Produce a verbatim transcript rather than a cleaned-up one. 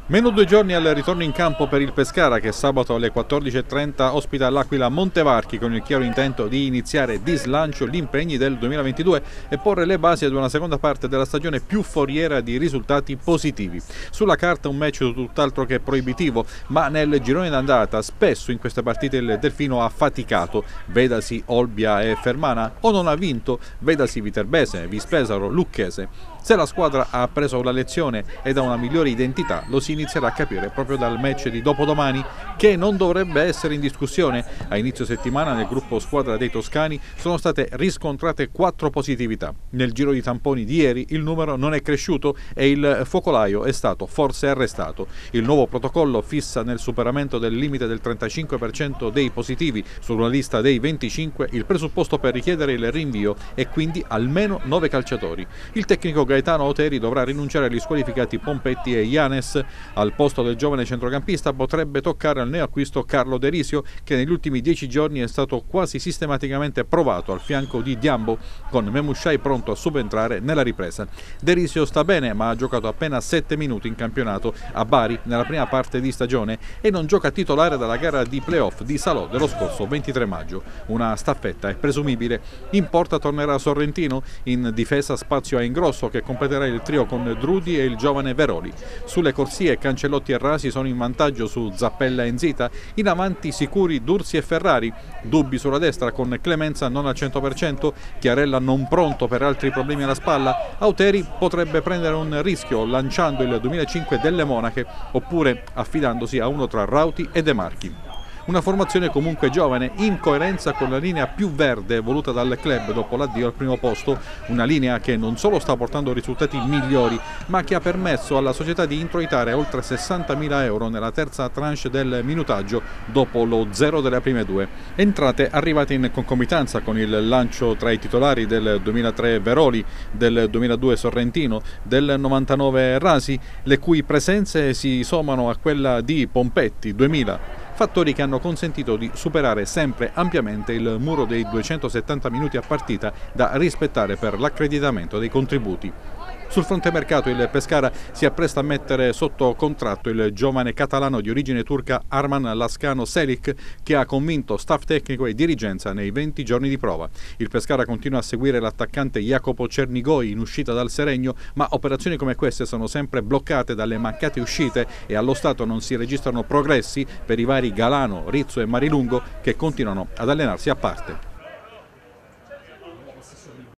Meno due giorni al ritorno in campo per il Pescara che sabato alle quattordici e trenta ospita l'Aquila Montevarchi con il chiaro intento di iniziare di slancio gli impegni del duemilaventidue e porre le basi ad una seconda parte della stagione più foriera di risultati positivi. Sulla carta un match tutt'altro che proibitivo, ma nel girone d'andata spesso in queste partite il Delfino ha faticato, vedasi Olbia e Fermana, o non ha vinto, vedasi Viterbese, Vispesaro, Lucchese. Se la squadra ha preso la lezione ed ha una migliore identità, lo si inizierà a capire proprio dal match di dopodomani, che non dovrebbe essere in discussione. A inizio settimana nel gruppo squadra dei toscani sono state riscontrate quattro positività. Nel giro di tamponi di ieri il numero non è cresciuto e il focolaio è stato forse arrestato. Il nuovo protocollo fissa nel superamento del limite del trentacinque per cento dei positivi sulla lista dei venticinque il presupposto per richiedere il rinvio e quindi almeno nove calciatori. Il tecnico Gaetano Oteri dovrà rinunciare agli squalificati Pompetti e Ianes. Al posto del giovane centrocampista potrebbe toccare al neoacquisto Carlo Derisio, che negli ultimi dieci giorni è stato quasi sistematicamente provato al fianco di Diambo, con Memushai pronto a subentrare nella ripresa. Derisio sta bene, ma ha giocato appena sette minuti in campionato a Bari nella prima parte di stagione e non gioca titolare dalla gara di playoff di Salò dello scorso ventitré maggio. Una staffetta è presumibile. In porta tornerà Sorrentino, in difesa spazio a Ingrosso che completerà il trio con Drudi e il giovane Veroli. Sulle corsie Cancellotti e Rasi sono in vantaggio su Zappella e Nzita, in avanti sicuri Dursi e Ferrari, dubbi sulla destra con Clemenza non al cento per cento, Chiarella non pronto per altri problemi alla spalla. Auteri potrebbe prendere un rischio lanciando il duemilacinque delle Monache oppure affidandosi a uno tra Rauti e De Marchi. Una formazione comunque giovane, in coerenza con la linea più verde voluta dal club dopo l'addio al primo posto, una linea che non solo sta portando risultati migliori, ma che ha permesso alla società di introitare oltre sessantamila euro nella terza tranche del minutaggio dopo lo zero delle prime due. Entrate arrivate in concomitanza con il lancio tra i titolari del duemilatré Veroli, del duemiladue Sorrentino, del novantanove Rasi, le cui presenze si sommano a quella di Pompetti, duemila. Fattori che hanno consentito di superare sempre ampiamente il muro dei duecentosettanta minuti a partita da rispettare per l'accreditamento dei contributi. Sul fronte mercato il Pescara si appresta a mettere sotto contratto il giovane catalano di origine turca Arman Lascano Selic, che ha convinto staff tecnico e dirigenza nei venti giorni di prova. Il Pescara continua a seguire l'attaccante Jacopo Cernigoi in uscita dal Seregno, ma operazioni come queste sono sempre bloccate dalle mancate uscite e allo stato non si registrano progressi per i vari Galano, Rizzo e Marilungo che continuano ad allenarsi a parte.